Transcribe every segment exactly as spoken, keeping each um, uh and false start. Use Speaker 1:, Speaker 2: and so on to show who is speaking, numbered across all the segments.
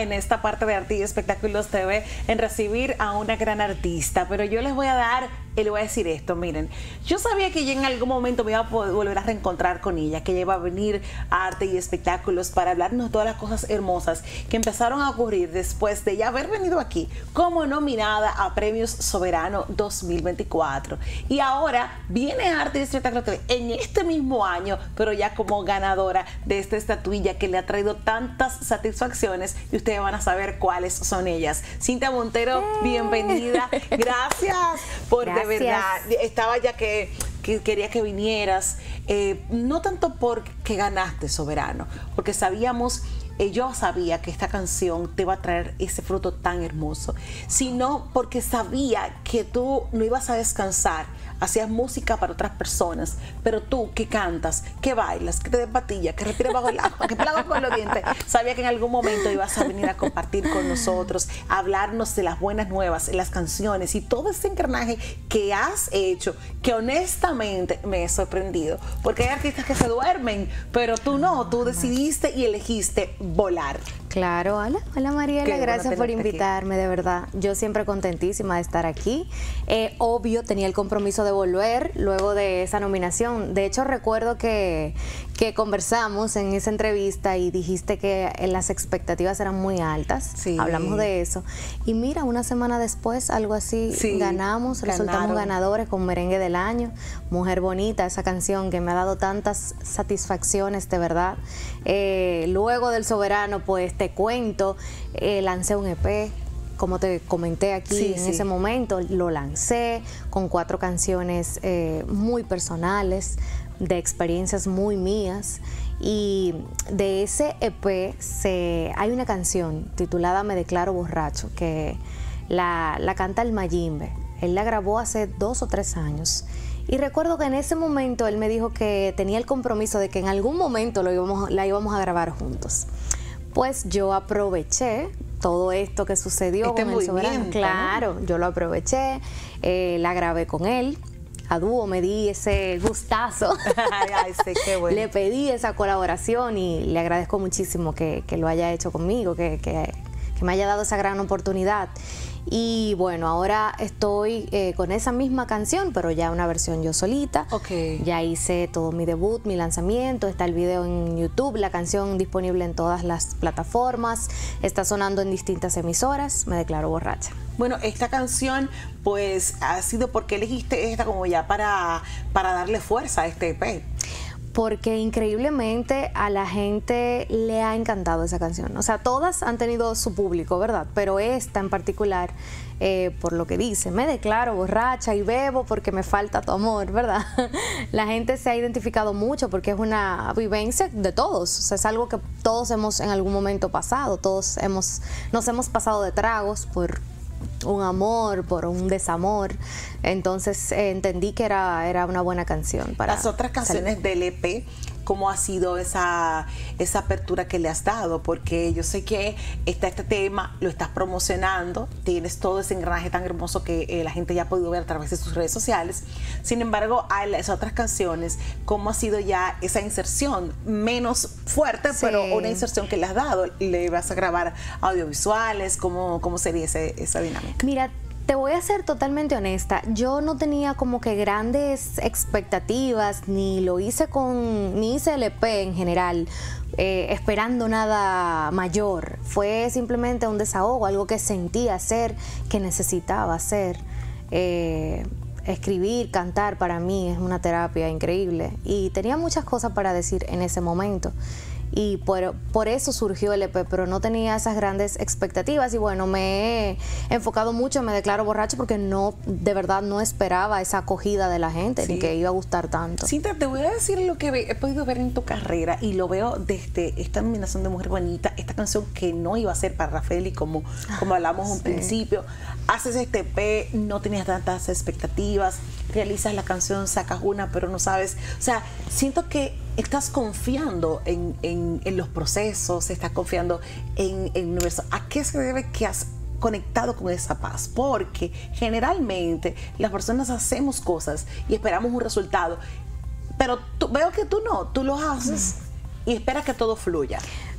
Speaker 1: en esta parte de Arte y Espectáculos T V en recibir a una gran artista, pero yo les voy a dar y le voy a decir esto, miren, yo sabía que yo en algún momento me iba a poder volver a reencontrar con ella, que ella iba a venir a Arte y Espectáculos para hablarnos de todas las cosas hermosas que empezaron a ocurrir después de ya haber venido aquí como nominada a Premios Soberano dos mil veinticuatro. Y ahora viene a Arte y Espectáculos T V en este mismo año, pero ya como ganadora de esta estatuilla que le ha traído tantas satisfacciones, y ustedes van a saber cuáles son ellas. Cintia Montero, bienvenida. Gracias por... Gracias. De verdad, estaba ya que, que quería que vinieras, eh, no tanto porque ganaste Soberano, porque sabíamos, eh, yo sabía que esta canción te iba a traer ese fruto tan hermoso, sino porque sabía que tú no ibas a descansar, hacías música para otras personas, pero tú que cantas, que bailas, que te des patilla, que respiras bajo el agua, que plagas con los dientes, sabía que en algún momento ibas a venir a compartir con nosotros, a hablarnos de las buenas nuevas, las canciones y todo ese engranaje que has hecho, que honestamente me he sorprendido, porque hay artistas que se duermen, pero tú no, tú decidiste y elegiste volar.
Speaker 2: Claro, hola, hola Mariela,
Speaker 1: Qué
Speaker 2: gracias
Speaker 1: bueno
Speaker 2: por invitarme,
Speaker 1: aquí.
Speaker 2: De verdad. Yo siempre contentísima de estar aquí. Eh, obvio, tenía el compromiso de volver luego de esa nominación. De hecho, recuerdo que, que conversamos en esa entrevista y dijiste que las expectativas eran muy altas.
Speaker 1: Sí.
Speaker 2: Hablamos de eso. Y mira, una semana después, algo así,
Speaker 1: sí,
Speaker 2: ganamos,
Speaker 1: ganaron.
Speaker 2: Resultamos ganadores con Merengue del Año. Mujer Bonita, esa canción que me ha dado tantas satisfacciones, de verdad. Eh, luego del Soberano, pues te cuento, eh, lancé un E P, como te comenté aquí
Speaker 1: sí,
Speaker 2: en
Speaker 1: sí.
Speaker 2: ese momento, lo lancé con cuatro canciones eh, muy personales, de experiencias muy mías, y de ese E P se, hay una canción titulada Me Declaro Borracho, que la, la canta el Mayimbe. Él la grabó hace dos o tres años. Y recuerdo que en ese momento él me dijo que tenía el compromiso de que en algún momento lo íbamos, la íbamos a grabar juntos. Pues yo aproveché todo esto que sucedió
Speaker 1: este
Speaker 2: con el Soberano. Claro,
Speaker 1: ¿no?
Speaker 2: Yo lo aproveché, eh, la grabé con él. A dúo me di ese gustazo.
Speaker 1: Ay, ay, sí, qué bueno.
Speaker 2: Le pedí esa colaboración y le agradezco muchísimo que, que lo haya hecho conmigo, que, que, que me haya dado esa gran oportunidad. Y bueno, ahora estoy eh, con esa misma canción, pero ya una versión yo solita.
Speaker 1: Okay.
Speaker 2: Ya hice todo mi debut, mi lanzamiento, está el video en YouTube, la canción disponible en todas las plataformas, está sonando en distintas emisoras, Me Declaro Borracha.
Speaker 1: Bueno, esta canción pues ha sido porque elegiste esta como ya para, para darle fuerza a este E P.
Speaker 2: Porque increíblemente a la gente le ha encantado esa canción. O sea, todas han tenido su público, ¿verdad? Pero esta en particular, eh, por lo que dice, me declaro borracha y bebo porque me falta tu amor, ¿verdad? La gente se ha identificado mucho porque es una vivencia de todos. O sea, es algo que todos hemos en algún momento pasado. Todos hemos, nos hemos pasado de tragos por un amor, por un desamor. Entonces eh, entendí que era, era una buena canción para
Speaker 1: las otras canciones salir. Del E P. ¿Cómo ha sido esa, esa apertura que le has dado? Porque yo sé que está este tema, lo estás promocionando, tienes todo ese engranaje tan hermoso que eh, la gente ya ha podido ver a través de sus redes sociales. Sin embargo, hay las otras canciones, ¿cómo ha sido ya esa inserción? Menos fuerte, sí, pero una inserción que le has dado. ¿Le vas a grabar audiovisuales? ¿Cómo, cómo sería ese, esa dinámica?
Speaker 2: Mira, te voy a ser totalmente honesta, yo no tenía como que grandes expectativas, ni lo hice con, ni hice el E P en general, eh, esperando nada mayor. Fue simplemente un desahogo, algo que sentía hacer, que necesitaba hacer. Eh, escribir, cantar para mí es una terapia increíble y tenía muchas cosas para decir en ese momento. Y por, por eso surgió el E P, pero no tenía esas grandes expectativas y bueno, me he enfocado mucho en Me Declaro Borracho porque no, de verdad no esperaba esa acogida de la gente, sí, ni que iba a gustar tanto.
Speaker 1: Cintia, te voy a decir lo que he podido ver en tu carrera y lo veo desde esta nominación de Mujer Bonita, esta canción que no iba a ser para Rafael como, como hablamos en un sí. principio. Haces este E P, no tenías tantas expectativas, realizas la canción, sacas una, pero no sabes. O sea, siento que estás confiando en, en, en los procesos, estás confiando en, en el universo. ¿A qué se debe que has conectado con esa paz? Porque generalmente las personas hacemos cosas y esperamos un resultado, pero tú, veo que tú no, tú lo haces mm. y esperas que todo fluya.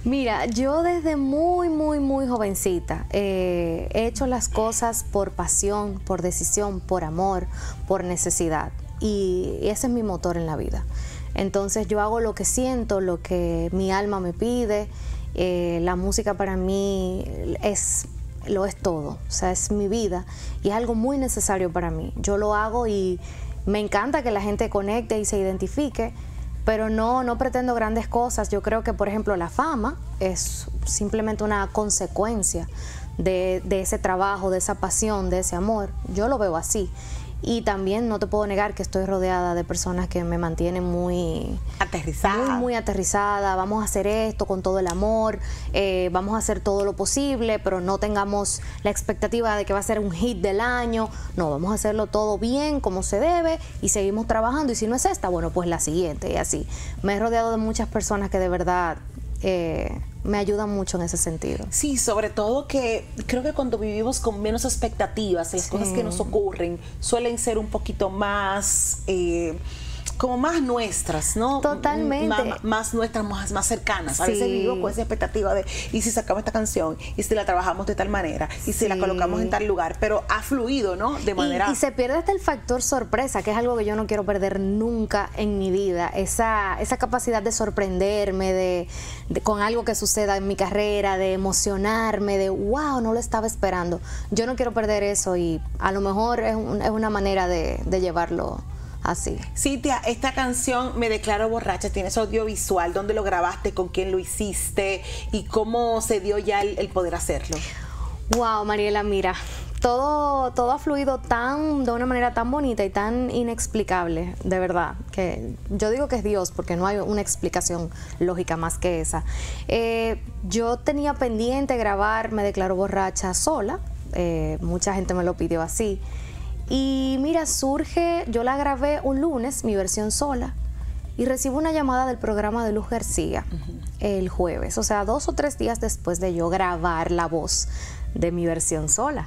Speaker 2: Mira, yo desde muy, muy, muy jovencita eh, he hecho las cosas por pasión, por decisión, por amor, por necesidad. Y ese es mi motor en la vida. Entonces yo hago lo que siento, lo que mi alma me pide. Eh, la música para mí es, lo es todo, o sea, es mi vida y es algo muy necesario para mí. Yo lo hago y me encanta que la gente conecte y se identifique, pero no, no pretendo grandes cosas. Yo creo que, por ejemplo, la fama es simplemente una consecuencia de, de ese trabajo, de esa pasión, de ese amor. Yo lo veo así. Y también no te puedo negar que estoy rodeada de personas que me mantienen muy
Speaker 1: aterrizada.
Speaker 2: Muy, muy aterrizada. Vamos a hacer esto con todo el amor, eh, vamos a hacer todo lo posible, pero no tengamos la expectativa de que va a ser un hit del año. No, vamos a hacerlo todo bien, como se debe, y seguimos trabajando. Y si no es esta, bueno, pues la siguiente, y así. Me he rodeado de muchas personas que de verdad eh, me ayudan mucho en ese sentido.
Speaker 1: Sí, sobre todo que creo que cuando vivimos con menos expectativas, las sí. cosas que nos ocurren suelen ser un poquito más... Eh, como más nuestras, ¿no?
Speaker 2: Totalmente.
Speaker 1: Más, más nuestras, más, más cercanas. A
Speaker 2: sí.
Speaker 1: veces vivo con esa expectativa de, ¿y si sacamos esta canción? ¿Y si la trabajamos de tal manera? ¿Y si sí. la colocamos en tal lugar? Pero ha fluido, ¿no? De manera...
Speaker 2: Y, y se pierde hasta el factor sorpresa, que es algo que yo no quiero perder nunca en mi vida. Esa, esa capacidad de sorprenderme, de, de con algo que suceda en mi carrera, de emocionarme, de, wow, no lo estaba esperando. Yo no quiero perder eso y a lo mejor es, un, es una manera de, de llevarlo así.
Speaker 1: Cintia, esta canción, Me Declaro Borracha, tienes audiovisual. ¿Dónde lo grabaste? ¿Con quién lo hiciste? ¿Y cómo se dio ya el, el poder hacerlo?
Speaker 2: Wow, Mariela, mira, todo, todo ha fluido tan, de una manera tan bonita y tan inexplicable, de verdad, que yo digo que es Dios, porque no hay una explicación lógica más que esa. Eh, yo tenía pendiente grabar Me Declaro Borracha sola, eh, mucha gente me lo pidió así. Y mira, surge, yo la grabé un lunes, mi versión sola, y recibo una llamada del programa de Luz García uh-huh. el jueves, o sea, dos o tres días después de yo grabar la voz de mi versión sola.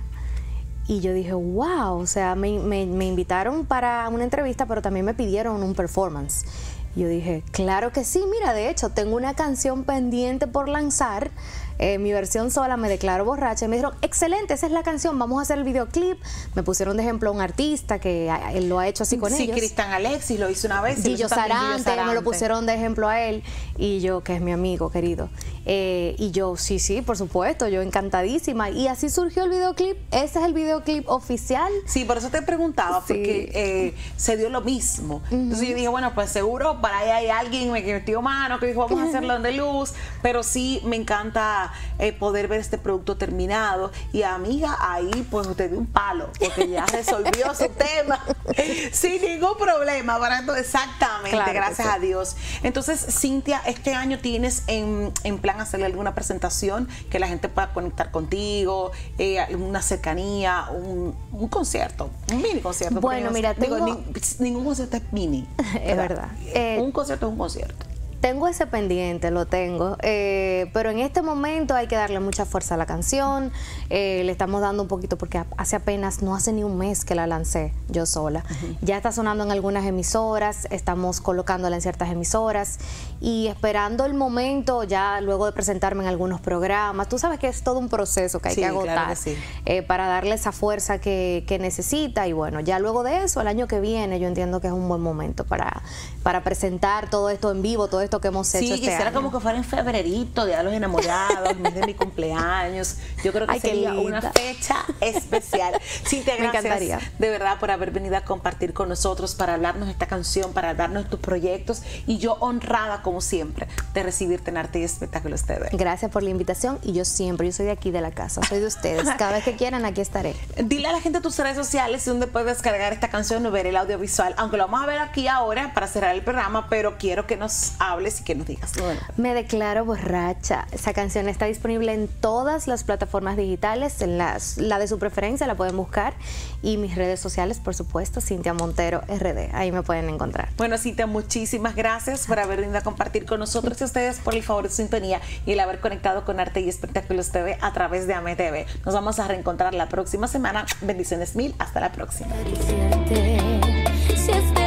Speaker 2: Y yo dije, wow, o sea, me, me, me invitaron para una entrevista, pero también me pidieron un performance. Yo dije, claro que sí, mira, de hecho, tengo una canción pendiente por lanzar, eh, mi versión sola, Me Declaro Borracha, y me dijeron, excelente, esa es la canción, vamos a hacer el videoclip. Me pusieron de ejemplo a un artista que a, él lo ha hecho así con
Speaker 1: sí,
Speaker 2: ellos.
Speaker 1: Sí, Cristian Alexis lo hizo una vez.
Speaker 2: Gillo Sarante, Sarante, me lo pusieron de ejemplo a él, y yo, que es mi amigo querido. Eh, y yo, sí, sí, por supuesto, yo encantadísima. Y así surgió el videoclip, ese es el videoclip oficial.
Speaker 1: Sí, por eso te preguntaba, sí. porque eh, se dio lo mismo. Uh-huh. Entonces yo dije, bueno, pues seguro para allá hay alguien que metió mano, que dijo, vamos a hacerlo de luz. Pero sí, me encanta eh, poder ver este producto terminado. Y amiga, ahí pues usted dio un palo, porque ya resolvió su tema sin ningún problema. Para esto, exactamente, claro, gracias sí. a Dios. Entonces, Cintia, este año tienes en, en plan hacerle alguna presentación que la gente pueda conectar contigo, eh, una cercanía, un, un concierto, un mini concierto.
Speaker 2: Bueno, mira, tengo...
Speaker 1: digo, ni, ningún concierto es mini.
Speaker 2: Es verdad.
Speaker 1: Eh, un concierto es un concierto.
Speaker 2: Tengo ese pendiente, lo tengo, eh, pero en este momento hay que darle mucha fuerza a la canción, eh, le estamos dando un poquito porque hace apenas, no hace ni un mes que la lancé yo sola. Uh-huh. Ya está sonando en algunas emisoras, estamos colocándola en ciertas emisoras y esperando el momento ya luego de presentarme en algunos programas. Tú sabes que es todo un proceso que hay sí, que agotar
Speaker 1: claro que sí.
Speaker 2: eh, para darle esa fuerza que, que necesita y bueno, ya luego de eso, el año que viene, yo entiendo que es un buen momento para, para presentar todo esto en vivo, todo esto que hemos hecho
Speaker 1: sí,
Speaker 2: este
Speaker 1: quisiera
Speaker 2: año.
Speaker 1: Como que fuera en febrerito, Día de los Enamorados, mes de mi cumpleaños. Yo creo que Ay, sería una fecha especial. Cintia, gracias
Speaker 2: Me encantaría.
Speaker 1: de verdad por haber venido a compartir con nosotros, para hablarnos de esta canción, para darnos tus proyectos. Y yo honrada, como siempre, de recibirte en Arte y Espectáculos T V.
Speaker 2: Gracias por la invitación y yo siempre, yo soy de aquí de la casa, soy de ustedes. Cada vez que quieran, aquí estaré.
Speaker 1: Dile a la gente tus redes sociales donde puedes descargar esta canción o ver el audiovisual, aunque lo vamos a ver aquí ahora para cerrar el programa, pero quiero que nos hables y que nos digas. Bueno.
Speaker 2: Me Declaro Borracha. Esa canción está disponible en todas las plataformas digitales, en las, la de su preferencia la pueden buscar y mis redes sociales, por supuesto, Cintia Montero R D. Ahí me pueden encontrar.
Speaker 1: Bueno, Cintia, muchísimas gracias por haber venido a compartir con nosotros y a ustedes por el favor de su sintonía y el haber conectado con Arte y Espectáculos T V a través de A M E T V. Nos vamos a reencontrar la próxima semana. Bendiciones mil. Hasta la próxima. Si